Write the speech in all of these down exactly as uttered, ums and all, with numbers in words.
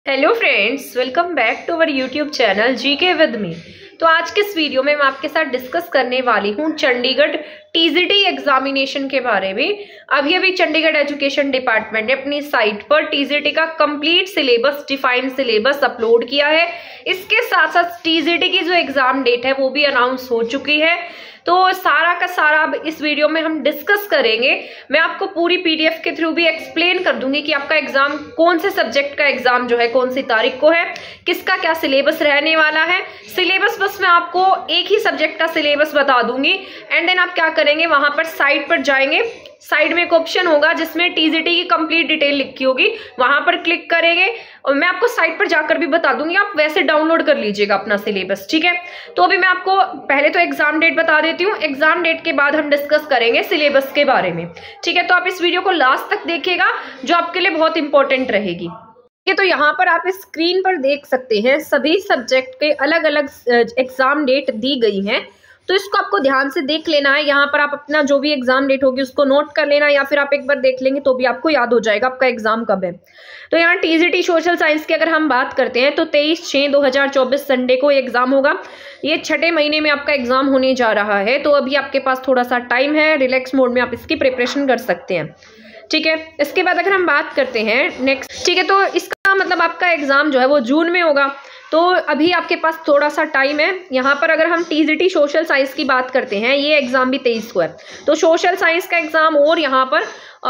Hello friends, welcome back to our YouTube channel GK with me. तो आज के इस वीडियो में मैं आपके साथ डिस्कस करने वाली हूँ चंडीगढ़ टीजीटी एग्जामिनेशन के बारे में। अभी अभी चंडीगढ़ एजुकेशन डिपार्टमेंट ने अपनी साइट पर टीजीटी का complete syllabus, defined syllabus upload किया है। इसके साथ साथ टीजीटी की जो एग्जाम डेट है वो भी अनाउंस हो चुकी है। तो सारा का सारा अब इस वीडियो में हम डिस्कस करेंगे। मैं आपको पूरी पीडीएफ के थ्रू भी एक्सप्लेन कर दूंगी कि आपका एग्जाम कौन से सब्जेक्ट का एग्जाम जो है कौन सी तारीख को है, किसका क्या सिलेबस रहने वाला है। सिलेबस बस मैं आपको एक ही सब्जेक्ट का सिलेबस बता दूंगी एंड देन आप क्या करेंगे, वहां पर साइट पर जाएंगे। साइड में एक ऑप्शन होगा जिसमें टीजीटी की कंप्लीट डिटेल लिखी होगी, वहां पर क्लिक करेंगे और मैं आपको साइट पर जाकर भी बता दूंगी, आप वैसे डाउनलोड कर लीजिएगा अपना सिलेबस। ठीक है, तो अभी मैं आपको पहले तो एग्जाम डेट बता देती हूँ। एग्जाम डेट के बाद हम डिस्कस करेंगे सिलेबस के बारे में। ठीक है, तो आप इस वीडियो को लास्ट तक देखिएगा, जो आपके लिए बहुत इंपॉर्टेंट रहेगी। ठीक है, तो यहाँ पर आप इस स्क्रीन पर देख सकते हैं सभी सब्जेक्ट के अलग अलग एग्जाम डेट दी गई हैं। तो इसको आपको ध्यान से देख लेना है। यहाँ पर आप अपना जो भी एग्जाम डेट होगी उसको नोट कर लेना, या फिर आप एक बार देख लेंगे तो भी आपको याद हो जाएगा आपका एग्जाम कब है। तो यहाँ टीजीटी सोशल साइंस की अगर हम बात करते हैं तो तेईस छः दो हजार चौबीस संडे को एग्जाम होगा। ये छठे महीने में आपका एग्जाम होने जा रहा है, तो अभी आपके पास थोड़ा सा टाइम है, रिलैक्स मोड में आप इसकी प्रिपरेशन कर सकते हैं। ठीक है, इसके बाद अगर हम बात करते हैं नेक्स्ट, ठीक है, तो इसका मतलब आपका एग्जाम जो है वो जून में होगा। तो अभी आपके पास थोड़ा सा टाइम है। यहाँ पर अगर हम टीजीटी सोशल साइंस की बात करते हैं, ये एग्जाम भी तेईस को है, तो सोशल साइंस का एग्जाम और यहाँ पर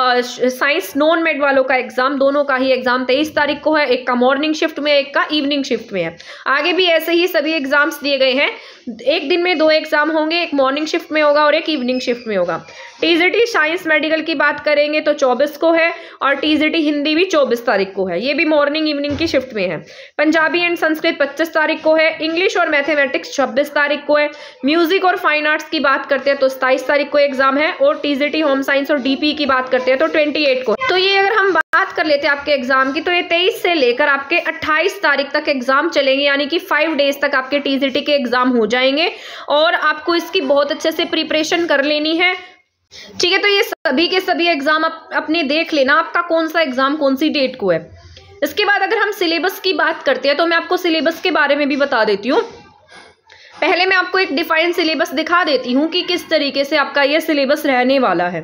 साइंस नॉन मेड वालों का एग्जाम, दोनों का ही एग्जाम तेईस तारीख को है। एक का मॉर्निंग शिफ्ट में, एक का इवनिंग शिफ्ट में है। आगे भी ऐसे ही सभी एग्जाम्स दिए गए हैं। एक दिन में दो एग्जाम होंगे, एक मॉर्निंग शिफ्ट में होगा और एक इवनिंग शिफ्ट में होगा। टीजीटी साइंस मेडिकल की बात करेंगे तो चौबीस को है, और टीजीटी हिंदी भी चौबीस तारीख को है। ये भी मॉर्निंग इवनिंग की शिफ्ट में है। पंजाबी एंड संस्कृत पच्चीस तारीख को है। इंग्लिश और मैथमेटिक्स छब्बीस तारीख को है। म्यूजिक और फाइन आर्ट्स की बात करते हैं तो सताईस तारीख को एग्जाम है, और टीजीटी होम साइंस और डीपी की बात करते हैं तो अट्ठाईस को। तो ये अगर हम बात कर लेते हैं आपके एग्जाम की, तो ये तेईस से लेकर आपके अट्ठाईस तारीख तक एग्जाम चलेंगे, यानी कि फाइव डेज तक आपके टीजीटी के एग्जाम हो जाएंगे, और आपको इसकी बहुत अच्छे से प्रिपरेशन कर लेनी है। ठीक है, तो ये सभी के सभी एग्जाम आप अपने देख लेना, आपका कौन सा एग्जाम कौन सी डेट को है। इसके बाद अगर हम सिलेबस की बात करते हैं तो मैं आपको सिलेबस के बारे में भी बता देती हूँ। पहले मैं आपको एक डिफाइंड सिलेबस दिखा देती हूँ कि किस तरीके से आपका ये सिलेबस रहने वाला है।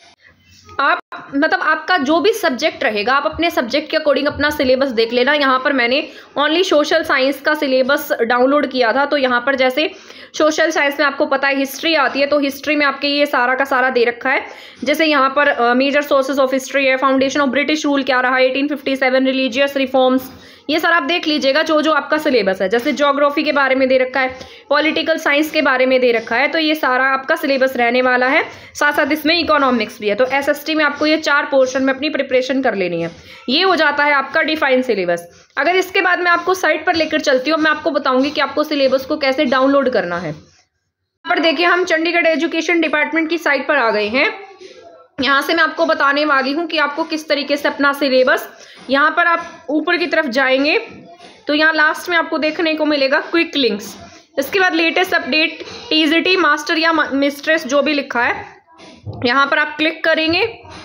आप मतलब आपका जो भी सब्जेक्ट रहेगा, आप अपने सब्जेक्ट के अकॉर्डिंग अपना सिलेबस देख लेना। यहाँ पर मैंने ओनली सोशल साइंस का सिलेबस डाउनलोड किया था, तो यहाँ पर जैसे सोशल साइंस में आपको पता है हिस्ट्री आती है, तो हिस्ट्री में आपके ये सारा का सारा दे रखा है। जैसे यहाँ पर मेजर सोर्सेज ऑफ हिस्ट्री है, फाउंडेशन ऑफ ब्रिटिश रूल क्या रहा, eighteen fifty seven religious reforms, ये सारा आप देख लीजिएगा जो जो आपका सिलेबस है। जैसे ज्योग्राफी के बारे में दे रखा है, पॉलिटिकल साइंस के बारे में दे रखा है, तो ये सारा आपका सिलेबस रहने वाला है। साथ साथ इसमें इकोनॉमिक्स भी है, तो एसएसटी में आपको ये चार पोर्शन में अपनी प्रिपरेशन कर लेनी है। ये हो जाता है आपका डिफाइन सिलेबस। अगर इसके बाद मैं आपको साइट पर लेकर चलती हूँ, मैं आपको बताऊंगी कि आपको सिलेबस को कैसे डाउनलोड करना है। यहाँ पर देखिए, हम चंडीगढ़ एजुकेशन डिपार्टमेंट की साइट पर आ गए हैं। यहाँ से मैं आपको बताने वाली हूँ कि आपको किस तरीके से अपना सिलेबस, यहाँ पर आप ऊपर की तरफ जाएंगे तो यहाँ लास्ट में आपको देखने को मिलेगा क्विक लिंक्स। इसके बाद लेटेस्ट अपडेट टीजीटी मास्टर या मिस्ट्रेस जो भी लिखा है, यहाँ पर आप क्लिक करेंगे।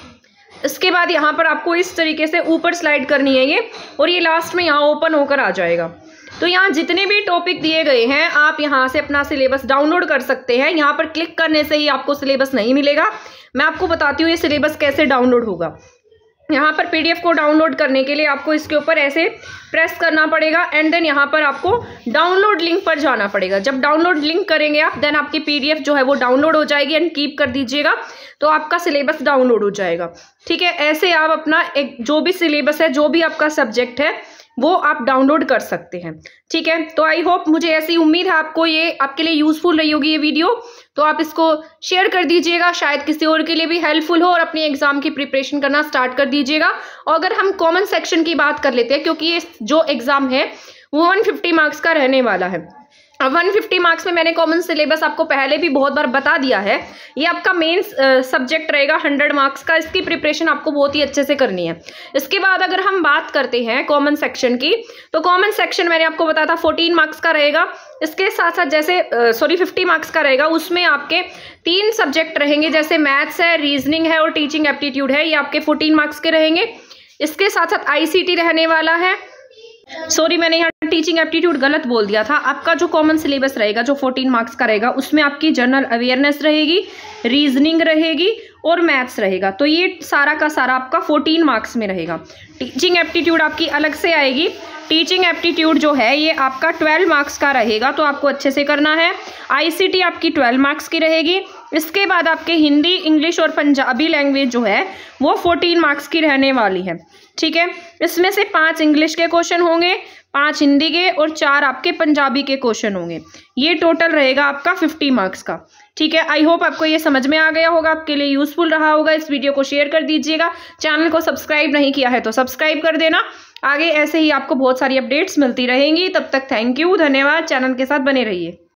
इसके बाद यहाँ पर आपको इस तरीके से ऊपर स्लाइड करनी है ये, और ये लास्ट में यहाँ ओपन होकर आ जाएगा। तो यहाँ जितने भी टॉपिक दिए गए हैं आप यहाँ से अपना सिलेबस डाउनलोड कर सकते हैं। यहाँ पर क्लिक करने से ही आपको सिलेबस नहीं मिलेगा। मैं आपको बताती हूँ ये सिलेबस कैसे डाउनलोड होगा। यहाँ पर पीडीएफ को डाउनलोड करने के लिए आपको इसके ऊपर ऐसे प्रेस करना पड़ेगा, एंड देन यहाँ पर आपको डाउनलोड लिंक पर जाना पड़ेगा। जब डाउनलोड लिंक करेंगे आप, देन आपकी पीडीएफ जो है वो डाउनलोड हो जाएगी, एंड कीप कर दीजिएगा, तो आपका सिलेबस डाउनलोड हो जाएगा। ठीक है, ऐसे आप अपना एक जो भी सिलेबस है, जो भी आपका सब्जेक्ट है, वो आप डाउनलोड कर सकते हैं। ठीक है, तो आई होप, मुझे ऐसी उम्मीद है आपको ये आपके लिए यूजफुल रही होगी ये वीडियो। तो आप इसको शेयर कर दीजिएगा, शायद किसी और के लिए भी हेल्पफुल हो, और अपनी एग्जाम की प्रिपरेशन करना स्टार्ट कर दीजिएगा। और अगर हम कॉमन सेक्शन की बात कर लेते हैं, क्योंकि ये जो एग्जाम है वो एक सौ पचास मार्क्स का रहने वाला है। अब एक सौ पचास मार्क्स में मैंने कॉमन सिलेबस आपको पहले भी बहुत बार बता दिया है। ये आपका मेन सब्जेक्ट रहेगा सौ मार्क्स का, इसकी प्रिपरेशन आपको बहुत ही अच्छे से करनी है। इसके बाद अगर हम बात करते हैं कॉमन सेक्शन की, तो कॉमन सेक्शन मैंने आपको बताया था चौदह मार्क्स का रहेगा। इसके साथ साथ जैसे सॉरी पचास मार्क्स का रहेगा, उसमें आपके तीन सब्जेक्ट रहेंगे, जैसे मैथ्स है, रीजनिंग है और टीचिंग एप्टीट्यूड है, ये आपके चौदह मार्क्स के रहेंगे। इसके साथ साथ आईसीटी रहने वाला है, सॉरी मैंने यहाँ टीचिंग एप्टीट्यूड गलत बोल दिया था। आपका जो कॉमन सिलेबस रहेगा जो फोर्टीन मार्क्स का रहेगा उसमें आपकी जनरल अवेयरनेस रहेगी, रीजनिंग रहेगी और मैथ्स रहेगा। तो ये सारा का सारा आपका फोर्टीन मार्क्स में रहेगा। टीचिंग एप्टीट्यूड आपकी अलग से आएगी। टीचिंग एप्टीट्यूड जो है ये आपका ट्वेल्व मार्क्स का रहेगा, तो आपको अच्छे से करना है। आईसीटी आपकी ट्वेल्व मार्क्स की रहेगी। इसके बाद आपके हिंदी, इंग्लिश और पंजाबी लैंग्वेज जो है वो फोर्टीन मार्क्स की रहने वाली है। ठीक है, इसमें से पाँच इंग्लिश के क्वेश्चन होंगे, पाँच हिंदी के और चार आपके पंजाबी के क्वेश्चन होंगे। ये टोटल रहेगा आपका फिफ्टी मार्क्स का। ठीक है, आई होप आपको ये समझ में आ गया होगा, आपके लिए यूजफुल रहा होगा। इस वीडियो को शेयर कर दीजिएगा। चैनल को सब्सक्राइब नहीं किया है तो सब्सक्राइब कर देना। आगे ऐसे ही आपको बहुत सारी अपडेट्स मिलती रहेंगी। तब तक थैंक यू, धन्यवाद। चैनल के साथ बने रहिए।